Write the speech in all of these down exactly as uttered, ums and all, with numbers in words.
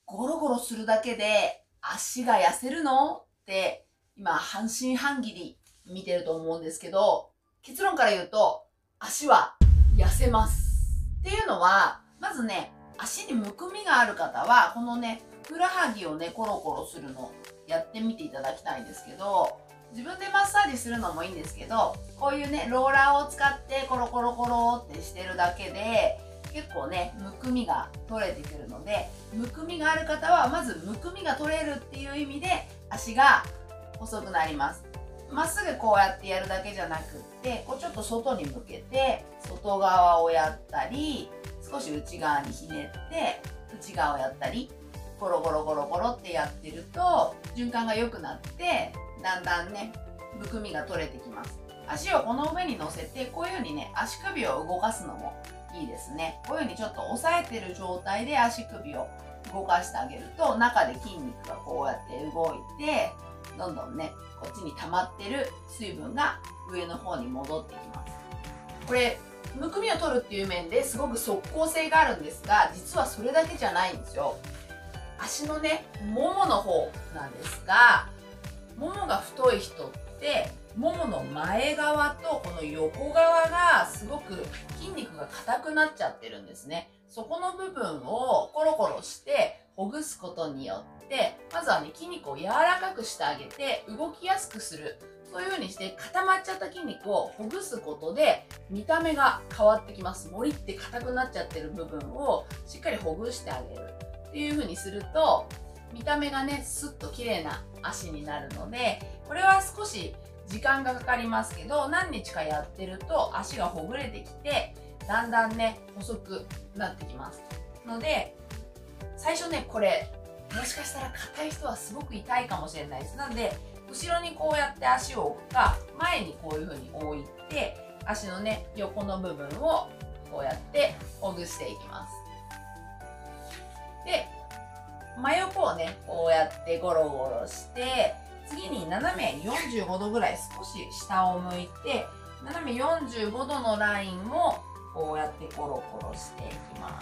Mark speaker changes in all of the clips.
Speaker 1: ゴロゴロするだけで足が痩せるのって今半信半疑に見てると思うんですけど、結論から言うと足は痩せます。っていうのは、まずね、足にむくみがある方はこのね、ふくらはぎをねコロコロするのやってみていただきたいんですけど、自分でマッサージするのもいいんですけど、こういうねローラーを使ってコロコロコロってしてるだけで結構ねむくみが取れてくるので、むくみがある方はまずむくみが取れるっていう意味で足が細くなります。まっすぐこうやってやるだけじゃなくって、こうちょっと外に向けて外側をやったり、少し内側にひねって内側をやったり、ゴロゴロゴロゴロってやってると循環が良くなって、だんだんねむくみが取れてきます。足をこの上に乗せて、こういう風にね足首を動かすのもいいですね。こういう風にちょっと押さえてる状態で足首を動かしてあげると、中で筋肉がこうやって動いて、どんどんねこっちに溜まってる水分が上の方に戻ってきます。これむくみを取るっていう面ですごく即効性があるんですが、実はそれだけじゃないんですよ。足のねももの方なんですが、ももが太い人ってももの前側とこの横側がすごく筋肉が硬くなっちゃってるんですね。そこの部分をコロコロしてほぐすことによって、まずはね筋肉を柔らかくしてあげて動きやすくする。そういう風にして固まっちゃった筋肉をほぐすことで見た目が変わってきます。もりって硬くなっちゃってる部分をしっかりほぐしてあげるっていう風にすると、見た目がねスッと綺麗な足になるので、これは少し時間がかかりますけど、何日かやってると足がほぐれてきて、だんだんね細くなってきますので、最初ねこれもしかしたら硬い人はすごく痛いかもしれないです。なので後ろにこうやって足を置くか、前にこういう風に置いて足のね横の部分をこうやってほぐしていきます。で真横をねこうやってゴロゴロして、次に斜めよんじゅうごどぐらい少し下を向いて、斜めよんじゅうごどのラインをこうやってコロコロしていきます。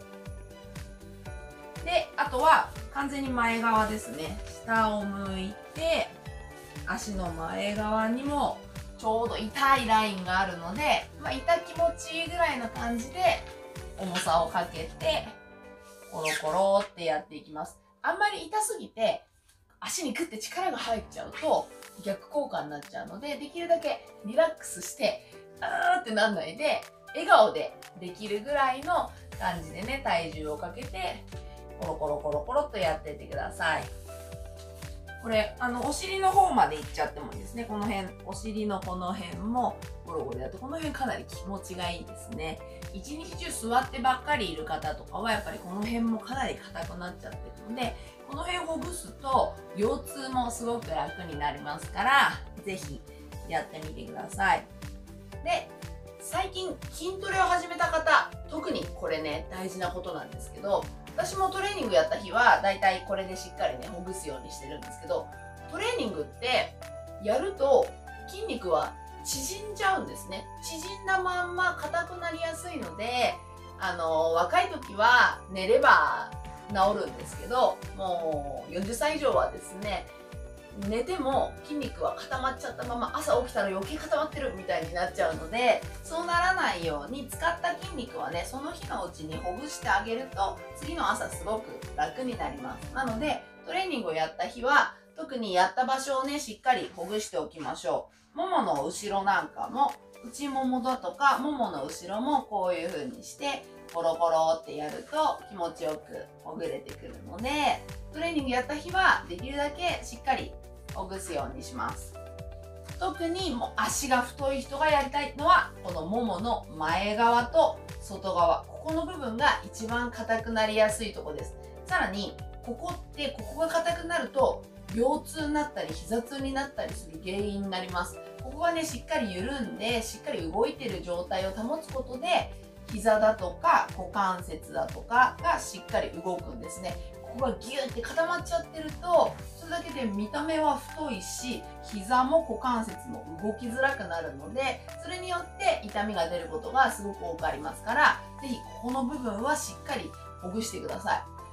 Speaker 1: であとは完全に前側ですね。下を向いて足の前側にもちょうど痛いラインがあるので、まあ、痛気持ちいいぐらいの感じで重さをかけてコロコロってやっていきます。あんまり痛すぎて足にグッて力が入っちゃうと逆効果になっちゃうので、できるだけリラックスしてあーってなんないで笑顔でできるぐらいの感じでね体重をかけてコロコロコロコロっとやっていってください。これあのお尻の方までいっちゃってもいいですね。この辺、お尻のこの辺もゴロゴロやって、この辺かなり気持ちがいいですね。一日中座ってばっかりいる方とかはやっぱりこの辺もかなり硬くなっちゃってるので、この辺ほぐすと腰痛もすごく楽になりますから、是非やってみてください。で最近筋トレを始めた方、特にこれね大事なことなんですけど、私もトレーニングやった日はだいたいこれでしっかりねほぐすようにしてるんですけど、トレーニングってやると筋肉は縮んじゃうんですね。縮んだまんま硬くなりやすいので、あの若い時は寝れば治るんですけど、もうよんじゅっさい以上はですね、寝ても筋肉は固まっちゃったまま朝起きたら余計固まってるみたいになっちゃうので、そうならないように使った筋肉はねその日のうちにほぐしてあげると次の朝すごく楽になります。なのでトレーニングをやった日は特にやった場所をねしっかりほぐしておきましょう。ももの後ろなんかも、内ももだとかももの後ろもこういう風にしてコロコロってやると気持ちよくほぐれてくるので、トレーニングやった日はできるだけしっかりほぐすようにします。特にもう足が太い人がやりたいのはこのももの前側と外側、ここの部分が一番硬くなりやすいところです。さらにここってここが硬くなると腰痛になったり膝痛になったりする原因になります。ここがねしっかり緩んでしっかり動いてる状態を保つことで、膝だとか股関節だとかがしっかり動くんですね。ここがギューって固まっちゃってると、それだけで見た目は太いし膝も股関節も動きづらくなるので、それによって痛みが出ることがすごく多くありますから、是非ここの部分はしっかりほぐしてください。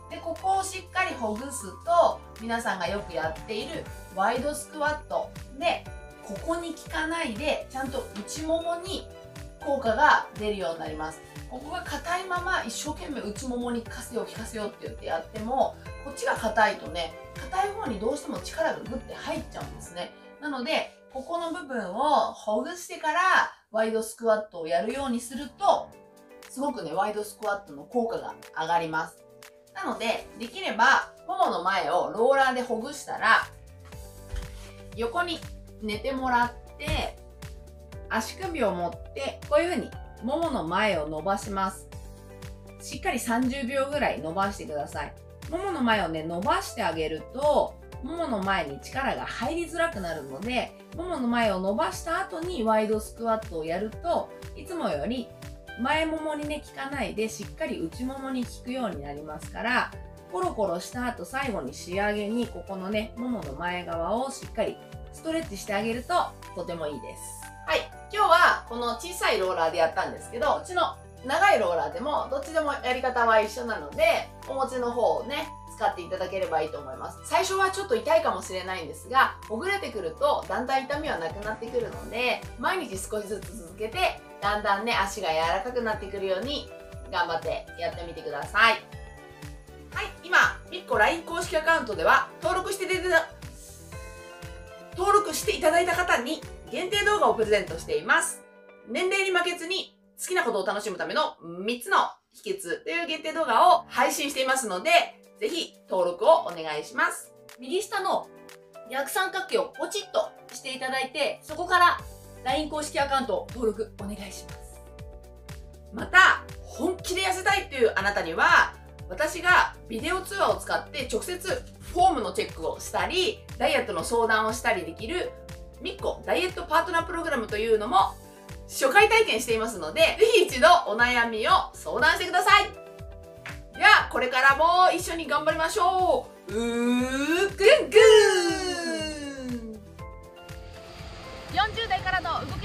Speaker 1: でここをしっかりほぐすと、皆さんがよくやっているワイドスクワットでここに効かないでちゃんと内ももに効果が出るようになります。ここが硬いまま一生懸命内ももに効かせよう効かせようって言ってやっても、こっちが硬いとね、硬い方にどうしても力がグッて入っちゃうんですね。なのでここの部分をほぐしてからワイドスクワットをやるようにすると、すごくねワイドスクワットの効果が上がります。なのでできればももの前をローラーでほぐしたら、横に寝てもらって足首を持ってこういう風にももの前を伸ばします。しっかりさんじゅうびょうぐらい伸ばしてください。ももの前をね伸ばしてあげると、ももの前に力が入りづらくなるので、ももの前を伸ばした後にワイドスクワットをやると、いつもより前ももにね効かないでしっかり内ももに効くようになりますから、コロコロした後最後に仕上げにここのねももの前側をしっかりストレッチしてあげるととてもいいです。はい、今日はこの小さいローラーでやったんですけど、うちの長いローラーでもどっちでもやり方は一緒なので、お持ちの方をね使っていただければいいと思います。最初はちょっと痛いかもしれないんですが、ほぐれてくるとだんだん痛みはなくなってくるので、毎日少しずつ続けてだんだんね足が柔らかくなってくるように頑張ってやってみてください。はい、今みっこ ライン 公式アカウントでは登録していただいた登録していただいた方に限定動画をプレゼントしています。年齢に負けずに好きなことを楽しむためのみっつの秘訣という限定動画を配信していますので、ぜひ登録をお願いします。
Speaker 2: 右下の逆三角形をポチッとしていただいて、そこから ライン 公式アカウント登録お願いします。
Speaker 1: また、本気で痩せたいっていうあなたには、私がビデオ通話を使って直接フォームのチェックをしたり、ダイエットの相談をしたりできるみっこダイエットパートナープログラムというのも初回体験していますので、ぜひ一度お悩みを相談してください。では、これからも一緒に頑張りましょう。うーぐんぐーん。
Speaker 2: よんじゅう代からの動き